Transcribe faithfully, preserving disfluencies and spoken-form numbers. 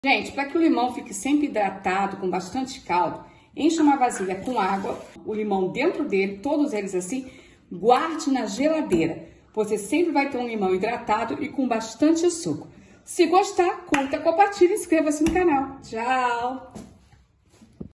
Gente, para que o limão fique sempre hidratado, com bastante caldo, enche uma vasilha com água, o limão dentro dele, todos eles assim, guarde na geladeira. Você sempre vai ter um limão hidratado e com bastante suco. Se gostar, curta, compartilhe e inscreva-se no canal. Tchau!